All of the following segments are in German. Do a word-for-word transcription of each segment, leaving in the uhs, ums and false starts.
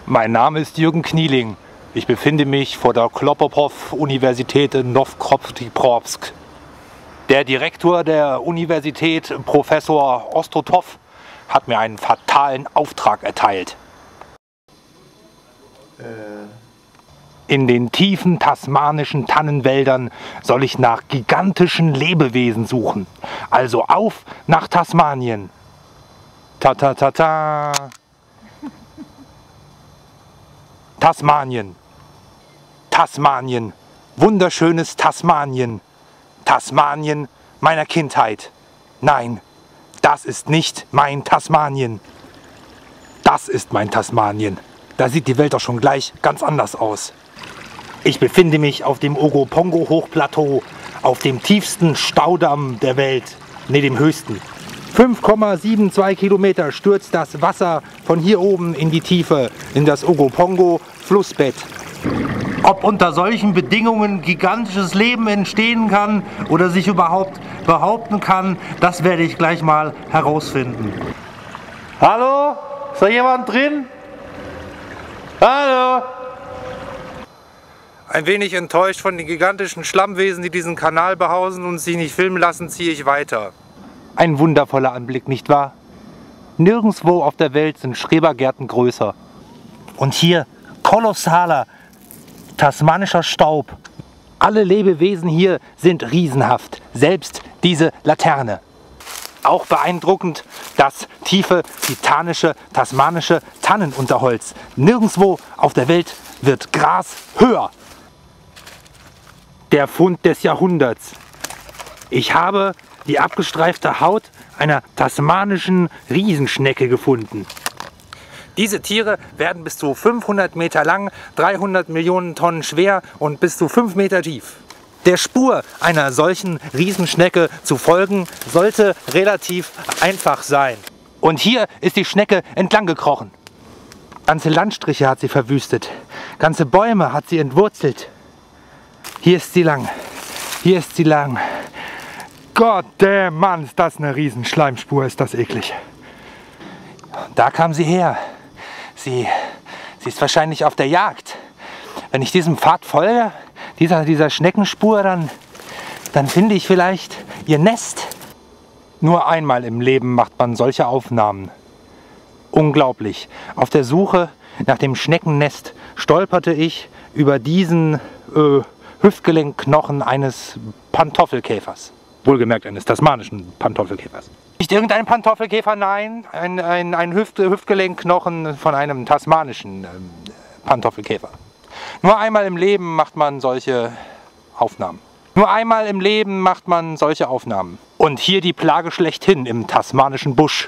Mein Name ist Jürgen Knieling. Ich befinde mich vor der Klopopov-Universität in Nowkrotiprovsk. Der Direktor der Universität, Professor Ostrotov, hat mir einen fatalen Auftrag erteilt. Äh. In den tiefen tasmanischen Tannenwäldern soll ich nach gigantischen Lebewesen suchen. Also auf nach Tasmanien. Ta ta ta ta. Tasmanien. Tasmanien. Wunderschönes Tasmanien. Tasmanien meiner Kindheit. Nein, das ist nicht mein Tasmanien. Das ist mein Tasmanien. Da sieht die Welt doch schon gleich ganz anders aus. Ich befinde mich auf dem Ogopongo-Hochplateau, auf dem tiefsten Staudamm der Welt, ne, dem höchsten. fünf Komma zweiundsiebzig Kilometer stürzt das Wasser von hier oben in die Tiefe, in das Ogopongo-Flussbett. Ob unter solchen Bedingungen gigantisches Leben entstehen kann oder sich überhaupt behaupten kann, das werde ich gleich mal herausfinden. Hallo? Ist da jemand drin? Hallo? Ein wenig enttäuscht von den gigantischen Schlammwesen, die diesen Kanal behausen und sich nicht filmen lassen, ziehe ich weiter. Ein wundervoller Anblick, nicht wahr? Nirgendwo auf der Welt sind Schrebergärten größer. Und hier kolossaler tasmanischer Staub. Alle Lebewesen hier sind riesenhaft, selbst diese Laterne. Auch beeindruckend das tiefe, titanische, tasmanische Tannenunterholz. Nirgendwo auf der Welt wird Gras höher. Der Fund des Jahrhunderts. Ich habe die abgestreifte Haut einer tasmanischen Riesenschnecke gefunden. Diese Tiere werden bis zu fünfhundert Meter lang, dreihundert Millionen Tonnen schwer und bis zu fünf Meter tief. Der Spur einer solchen Riesenschnecke zu folgen, sollte relativ einfach sein. Und hier ist die Schnecke entlang gekrochen. Ganze Landstriche hat sie verwüstet. Ganze Bäume hat sie entwurzelt. Hier ist sie lang. Hier ist sie lang. Gott, der Mann, ist das eine Riesenschleimspur, ist das eklig. Da kam sie her. Sie, sie ist wahrscheinlich auf der Jagd. Wenn ich diesem Pfad folge, dieser, dieser Schneckenspur, dann, dann finde ich vielleicht ihr Nest. Nur einmal im Leben macht man solche Aufnahmen. Unglaublich. Auf der Suche nach dem Schneckennest stolperte ich über diesen äh, Hüftgelenkknochen eines Pantoffelkäfers. Wohlgemerkt eines tasmanischen Pantoffelkäfers. Nicht irgendein Pantoffelkäfer, nein, ein, ein, ein Hüft, Hüftgelenkknochen von einem tasmanischen ähm, Pantoffelkäfer. Nur einmal im Leben macht man solche Aufnahmen. Nur einmal im Leben macht man solche Aufnahmen. Und hier die Plage schlechthin im tasmanischen Busch.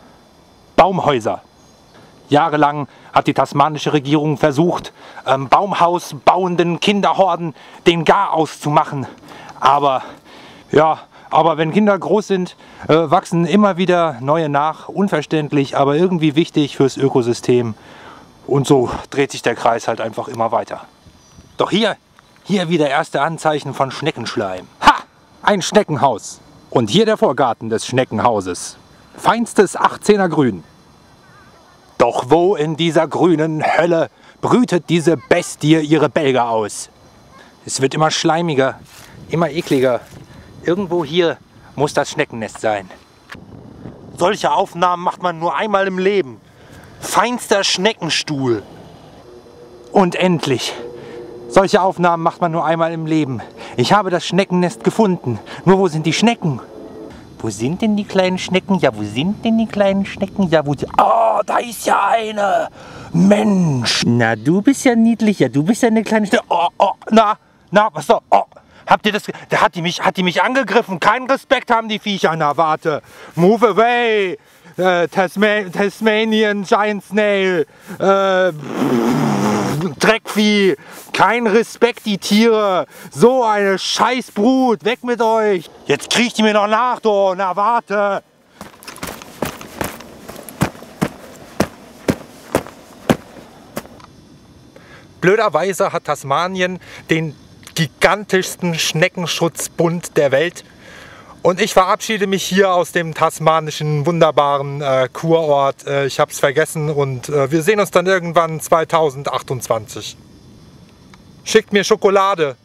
Baumhäuser. Jahrelang hat die tasmanische Regierung versucht, ähm, baumhausbauenden Kinderhorden den Garaus zu machen. Aber, ja, aber wenn Kinder groß sind, äh, wachsen immer wieder neue nach. Unverständlich, aber irgendwie wichtig fürs Ökosystem. Und so dreht sich der Kreis halt einfach immer weiter. Doch hier, hier wieder erste Anzeichen von Schneckenschleim. Ha! Ein Schneckenhaus. Und hier der Vorgarten des Schneckenhauses. Feinstes achtzehner Grün. Doch wo in dieser grünen Hölle brütet diese Bestie ihre Bälge aus? Es wird immer schleimiger, immer ekliger. Irgendwo hier muss das Schneckennest sein. Solche Aufnahmen macht man nur einmal im Leben. Feinster Schneckenstuhl. Und endlich. Solche Aufnahmen macht man nur einmal im Leben. Ich habe das Schneckennest gefunden. Nur wo sind die Schnecken? Wo sind denn die kleinen Schnecken? Ja, wo sind denn die kleinen Schnecken? Ja, wo... Oh, da ist ja eine. Mensch. Na, du bist ja niedlich. Ja, du bist ja eine kleine Schnecke. Oh, oh, na, na, was so? Oh, habt ihr das... Da hat die mich, hat die mich angegriffen. Keinen Respekt haben die Viecher. Na, warte. Move away. Äh, Tasman Tasmanian Giant Snail. Äh... Dreckvieh, kein Respekt, die Tiere, so eine Scheißbrut, weg mit euch. Jetzt kriecht die mir noch nach, du, na warte. Blöderweise hat Tasmanien den gigantischsten Schneckenschutzbund der Welt Und ich verabschiede mich hier aus dem tasmanischen wunderbaren äh, Kurort. Äh, ich habe es vergessen und äh, wir sehen uns dann irgendwann zweitausendachtundzwanzig. Schickt mir Schokolade.